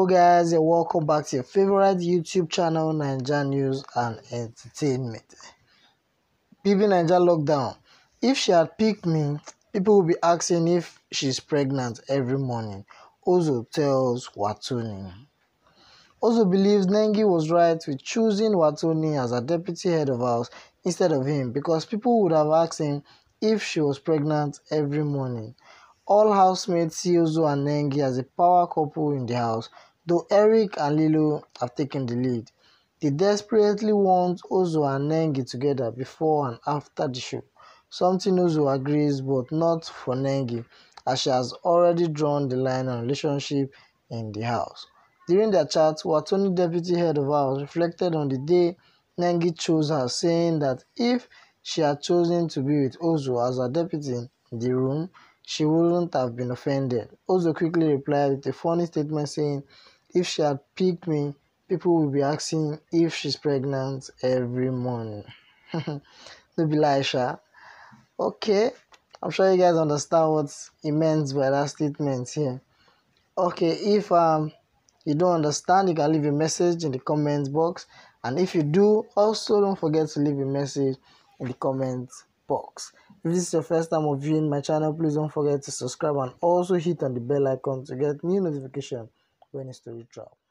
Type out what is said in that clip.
Hello guys, and welcome back to your favorite YouTube channel, Naija News and Entertainment. Bbnaija lockdown. If she had picked me, people will be asking if she's pregnant every morning. Ozo tells Wathoni. Ozo believes Nengi was right with choosing Wathoni as a deputy head of house instead of him because people would have asked him if she was pregnant every morning. All housemates see Ozo and Nengi as a power couple in the house, though Eric and Lilo have taken the lead. They desperately want Ozo and Nengi together before and after the show, something Ozo agrees but not for Nengi, as she has already drawn the line on relationship in the house. During their chat, Wathoni, deputy head of house, reflected on the day Nengi chose her, saying that if she had chosen to be with Ozo as her deputy in the room, she wouldn't have been offended. Ozo quickly replied with a funny statement saying, if she had picked me, people will be asking if she's pregnant every morning. Bbnaija. Okay, I'm sure you guys understand what he meant by that statement here. Okay, if you don't understand, you can leave a message in the comment box, and if you do, also don't forget to leave a message in the comment box. If this is your first time of viewing my channel, please don't forget to subscribe and also hit on the bell icon to get new notification when a story drops.